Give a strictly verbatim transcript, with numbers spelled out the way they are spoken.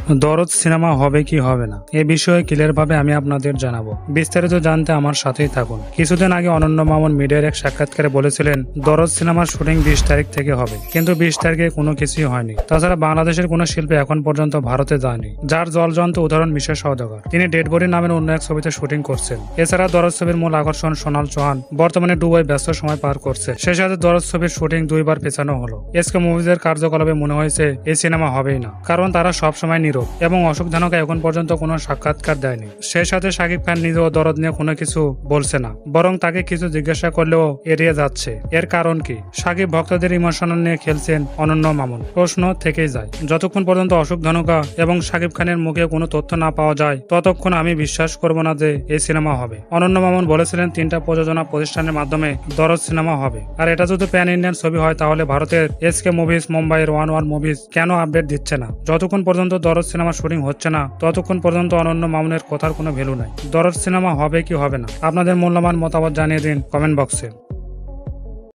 দরদ সিনেমা হবে কি হবে না এ বিষয়ে ক্লিয়ার ভাবে আমি আপনাদের জানাবো। বিস্তারিত জানতে আমার সাথেই থাকুন। কিছুদিন আগে অনন্য মামুন মিডিয়ার এক সাক্ষাৎকারে বলেছিলেন দরদ সিনেমার শুটিং বিশ তারিখ থেকে হবে, কিন্তু বিশ তারিখে কোনো কিছুই হয়নি। তাছাড়া বাংলাদেশের কোনো শিল্পী এখন পর্যন্ত ভারতে যায়নি, যার জলজন্ত উদাহরণ মিশা সওদাগর। তিনি ডেড বডি নামের অন্য এক ছবিতে শুটিং করছেন। এছাড়া দরদ ছবির মূল আকর্ষণ সোনাল চৌহান বর্তমানে দুবাই ব্যস্ত সময় পার করছে। সে সাথে দরদ ছবির শুটিং দুইবার পেছানো হলো। এসকে মুভিজের কার্যকলাপে মনে হয়েছে এই সিনেমা হবেই না, কারণ তারা সবসময় নীরব এবং অশোক ধানুকা এখন পর্যন্ত কোনো সাক্ষাৎকার দেয়নি। সেই সাথে শাকিব খান নিজেও দরদ নিয়ে কোনো কিছু বলছে না, বরং তাকে কিছু জিজ্ঞাসা করলেও এড়িয়ে যাচ্ছে। এর কারণ কি? শাকিব ভক্তদের ইমোশনাল নিয়ে খেলছেন অনন্য মামুন, প্রশ্ন থেকেই যায়। যতক্ষণ পর্যন্ত অশোক ধানুকা এবং শাকিব খানের মুখে কোনো তথ্য না পাওয়া যায় ততক্ষণ আমি বিশ্বাস করব না যে এই সিনেমা হবে। অনন্য মামুন বলেছিলেন তিনটা প্রযোজনা প্রতিষ্ঠানের মাধ্যমে দরদ সিনেমা হবে, আর এটা যদি প্যান ইন্ডিয়ান ছবি হয় তাহলে ভারতের এসকে মুভিজ, মুম্বাইয়ের ওয়ান ওয়ান মুভিজ কেন আপডেট দিচ্ছে না? যতক্ষণ পর্যন্ত দরদ সিনেমা শুটিং হচ্ছে না ততক্ষণ পর্যন্ত অনন্য মামুনের কথার কোনো ভ্যালু নাই। দরদ সিনেমা হবে কি হবে না আপনাদের মূল্যবান মতামত জানিয়ে দিন কমেন্ট বক্সে।